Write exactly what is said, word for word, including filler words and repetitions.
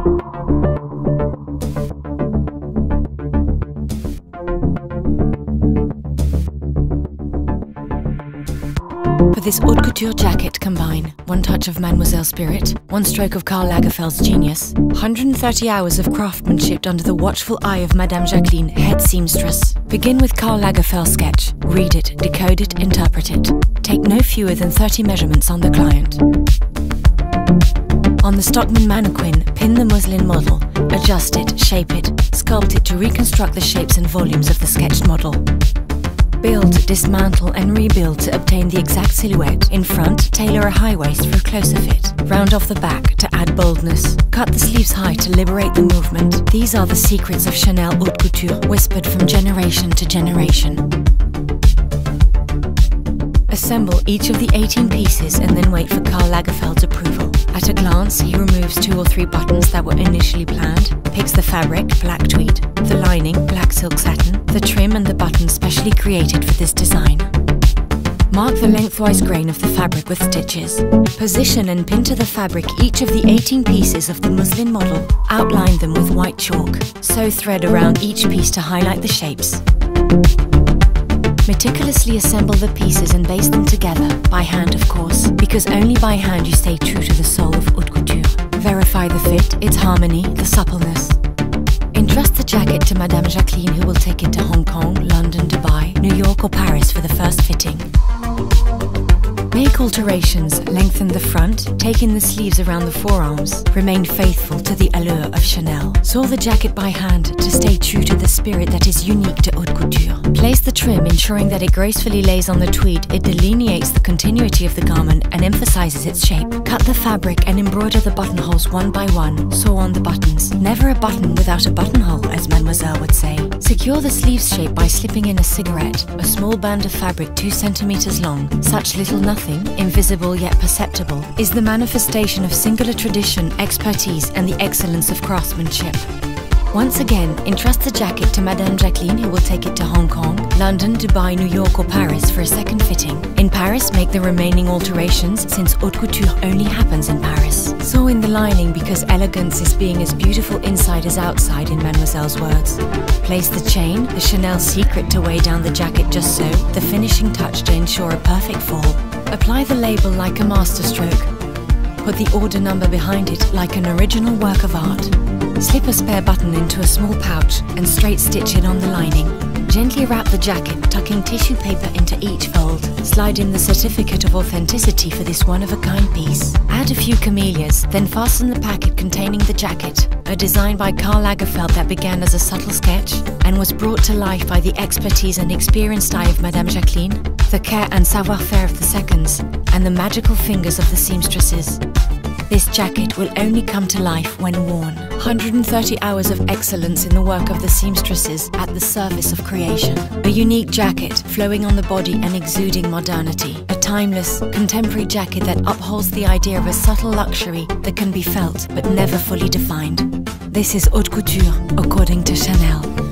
For this haute couture jacket combine one touch of Mademoiselle spirit, one stroke of Karl Lagerfeld's genius, one hundred thirty hours of craftsmanship under the watchful eye of Madame Jacqueline, head seamstress. Begin with Karl Lagerfeld sketch. Read it, decode it, interpret it. Take no fewer than thirty measurements on the client. On the Stockmann mannequin, pin the muslin model, adjust it, shape it, sculpt it to reconstruct the shapes and volumes of the sketched model. Build, dismantle and rebuild to obtain the exact silhouette. In front, tailor a high waist for a closer fit. Round off the back to add boldness. Cut the sleeves high to liberate the movement. These are the secrets of Chanel haute couture, whispered from generation to generation. Assemble each of the eighteen pieces and then wait for Karl Lagerfeld's approval. At a glance, he removes two or three buttons that were initially planned, picks the fabric, black tweed, the lining, black silk satin, the trim and the buttons specially created for this design. Mark the lengthwise grain of the fabric with stitches. Position and pin to the fabric each of the eighteen pieces of the muslin model. Outline them with white chalk. Sew thread around each piece to highlight the shapes. Meticulously assemble the pieces and baste them together, by hand of course, because only by hand you stay true to the soul of haute couture. Verify the fit, its harmony, the suppleness. Entrust the jacket to Madame Jacqueline, who will take it to Hong Kong, London, Dubai, New York or Paris for the first fitting. Make alterations, lengthen the front, take in the sleeves around the forearms, remain faithful to the allure of Chanel. Sew the jacket by hand to stay true to the spirit that is unique to haute couture. Place the trim, ensuring that it gracefully lays on the tweed. It delineates the continuity of the garment and emphasizes its shape. Cut the fabric and embroider the buttonholes one by one. Sew on the buttons. Never a button without a buttonhole, as Mademoiselle would say. Secure the sleeves shape by slipping in a cigarette, a small band of fabric two centimeters long. Such little nothing, invisible yet perceptible, is the manifestation of singular tradition, expertise and the excellence of craftsmanship. Once again, entrust the jacket to Madame Jacqueline, who will take it to Hong Kong, London, Dubai, New York or Paris for a second fitting. In Paris, make the remaining alterations, since haute couture only happens in Paris. Sew in the lining, because elegance is being as beautiful inside as outside, in Mademoiselle's words. Place the chain, the Chanel secret to weigh down the jacket just so, the finishing touch to ensure a perfect fall. Apply the label like a masterstroke. Put the order number behind it like an original work of art. Slip a spare button into a small pouch and straight stitch it on the lining. Gently wrap the jacket, tucking tissue paper into each fold. Slide in the certificate of authenticity for this one-of-a-kind piece. Add a few camellias, then fasten the packet containing the jacket, a design by Karl Lagerfeld that began as a subtle sketch and was brought to life by the expertise and experienced eye of Madame Jacqueline, the care and savoir-faire of the seconds, and the magical fingers of the seamstresses. This jacket will only come to life when worn. one hundred thirty hours of excellence in the work of the seamstresses at the service of creation. A unique jacket flowing on the body and exuding modernity. A timeless, contemporary jacket that upholds the idea of a subtle luxury that can be felt but never fully defined. This is haute couture according to Chanel.